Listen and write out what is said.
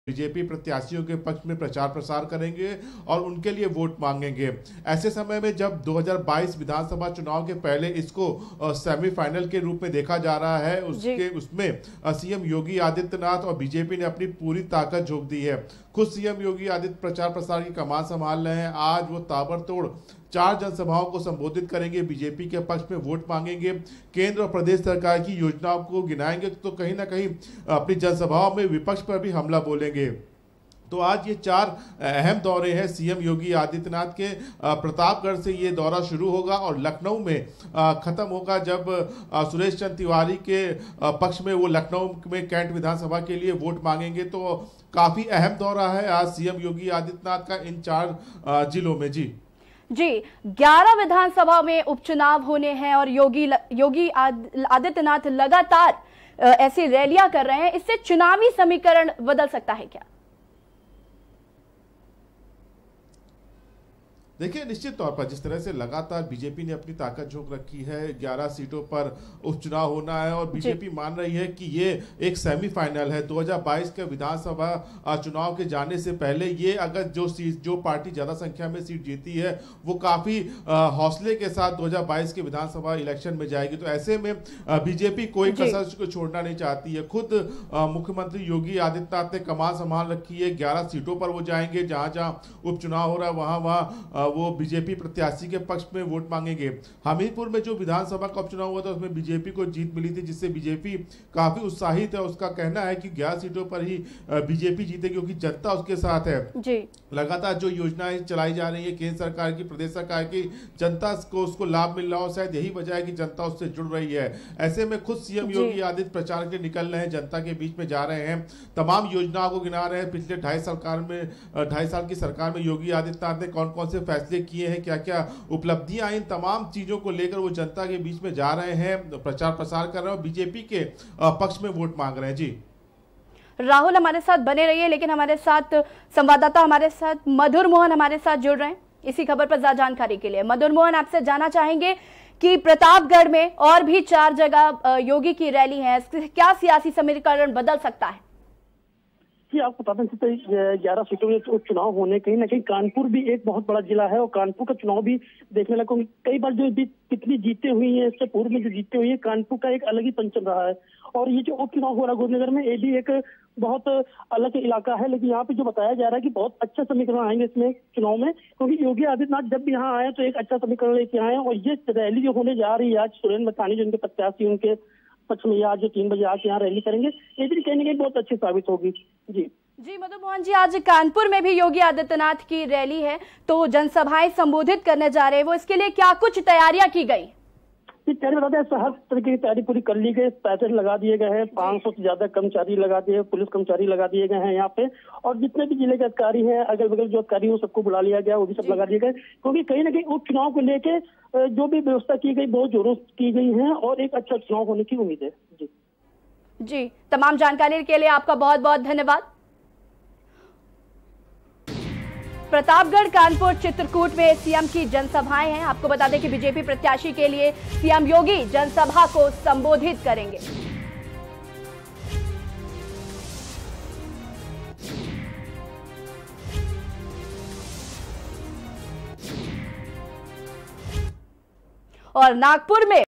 BJP प्रत्याशियों के पक्ष में प्रचार प्रसार करेंगे और उनके लिए वोट मांगेंगे। ऐसे समय में जब 2022 विधानसभा चुनाव के पहले इसको सेमीफाइनल के रूप में देखा जा रहा है, उसमें सीएम योगी आदित्यनाथ और बीजेपी ने अपनी पूरी ताकत झोंक दी है। खुद सीएम योगी आदित्य प्रचार प्रसार की कमान संभाल रहे हैं। आज वो ताबड़तोड़ 4 जनसभाओं को संबोधित करेंगे, बीजेपी के पक्ष में वोट मांगेंगे, केंद्र और प्रदेश सरकार की योजनाओं को गिनाएंगे, तो कहीं ना कहीं अपनी जनसभाओं में विपक्ष पर भी हमला बोलेंगे। तो आज ये 4 अहम दौरे हैं सीएम योगी आदित्यनाथ के। प्रतापगढ़ से ये दौरा शुरू होगा और लखनऊ में खत्म होगा, जब सुरेश चंद्र तिवारी के पक्ष में वो लखनऊ में कैंट विधानसभा के लिए वोट मांगेंगे। तो काफी अहम दौरा है आज सीएम योगी आदित्यनाथ का इन 4 जिलों में। जी 11 विधानसभा में उपचुनाव होने हैं और योगी आदित्यनाथ लगातार ऐसी रैलियां कर रहे हैं। इससे चुनावी समीकरण बदल सकता है क्या? देखिए, निश्चित तौर पर जिस तरह से लगातार बीजेपी ने अपनी ताकत झोंक रखी है, 11 सीटों पर उपचुनाव होना है और बीजेपी मान रही है कि ये एक सेमीफाइनल है। 2022 के विधानसभा चुनाव के जाने से पहले ये अगर जो पार्टी ज्यादा संख्या में सीट जीती है वो काफी हौसले के साथ 2022 के विधानसभा इलेक्शन में जाएगी। तो ऐसे में बीजेपी कोई कसर को छोड़ना नहीं चाहती है। खुद मुख्यमंत्री योगी आदित्यनाथ ने कमान संभाल रखी है। 11 सीटों पर वो जाएंगे, जहां जहां उपचुनाव हो रहा है वहां वो बीजेपी प्रत्याशी के पक्ष में वोट मांगेंगे। हमीरपुर में जो विधानसभा का उपचुनाव हुआ था उसमें बीजेपी को जीत मिली थी, जिससे बीजेपी काफी उत्साहित है। उसका कहना है कि 11 सीटों पर ही बीजेपी जीतेगी, क्योंकि जनता उसके साथ है। लगातार जो योजनाएं चलाई जा रही है केंद्र सरकार की, प्रदेश सरकार की, जनता को उसको लाभ मिल रहा हो, शायद यही वजह है कि जनता उससे जुड़ रही है। ऐसे में खुद सीएम योगी आदित्य प्रचार के लिए निकल रहे हैं, जनता के बीच में जा रहे हैं, तमाम योजनाओं को गिना रहे हैं। पिछले 2.5 साल की सरकार में योगी आदित्यनाथ ने कौन कौन से फैसले किए हैं, क्या क्या उपलब्धियां आई, इन तमाम चीजों को लेकर वो जनता के बीच में जा रहे हैं, प्रचार प्रसार कर रहे हैं और बीजेपी के पक्ष में वोट मांग रहे हैं। जी राहुल हमारे साथ बने रहिए, लेकिन हमारे साथ संवाददाता हमारे साथ मधुर मोहन हमारे साथ जुड़ रहे हैं इसी खबर पर ज्यादा जानकारी के लिए। मधुर मोहन, आपसे जानना चाहेंगे कि प्रतापगढ़ में और भी 4 जगह योगी की रैली है, क्या सियासी समीकरण बदल सकता है? जी, आपको पता है 11 सीटों में चुनाव होने, कहीं ना कहीं कानपुर भी एक बहुत बड़ा जिला है और कानपुर का चुनाव भी देखने लगा। कई बार जो कितनी जीते हुई है, इससे पूर्व में जो जीते हुई है, कानपुर का एक अलग ही पंचम रहा है। और ये जो उपचुनाव हो रहा है गोविंदनगर में, ये भी एक बहुत अलग इलाका है। लेकिन यहाँ पे जो बताया जा रहा है कि बहुत अच्छा समीकरण आएंगे इसमें चुनाव में, क्योंकि योगी आदित्यनाथ जब भी यहाँ आए तो एक अच्छा समीकरण लेके आए। और ये रैली जो होने जा रही है आज, सुरेंद्र मथानी जो उनके प्रत्याशी, उनके पक्ष में आज जो 3 बजे आके यहाँ रैली करेंगे, ये भी कहीं ना कहीं बहुत अच्छी साबित होगी। जी मधु मोहन जी, आज कानपुर में भी योगी आदित्यनाथ की रैली है, तो जनसभाएं संबोधित करने जा रहे हैं वो, इसके लिए क्या कुछ तैयारियां की गई? बताते हैं, हर तरह की तैयारी पूरी कर ली गई, पैसे लगा दिए गए हैं, 500 से ज्यादा कर्मचारी लगा दिए, पुलिस कर्मचारी लगा दिए गए हैं यहाँ पे। और जितने भी जिले के अधिकारी हैं, अगल बगल जो अधिकारी हो, सबको बुला लिया गया, वो भी सब लगा दिए गए, क्योंकि कहीं ना कहीं उपचुनाव को लेके जो भी व्यवस्था की गई बहुत जोरों से की गई है और एक अच्छा चुनाव होने की उम्मीद है। जी, तमाम जानकारी के लिए आपका बहुत बहुत धन्यवाद। प्रतापगढ़, कानपुर, चित्रकूट में सीएम की जनसभाएं हैं। आपको बता दें कि बीजेपी प्रत्याशी के लिए सीएम योगी जनसभा को संबोधित करेंगे। और नागपुर में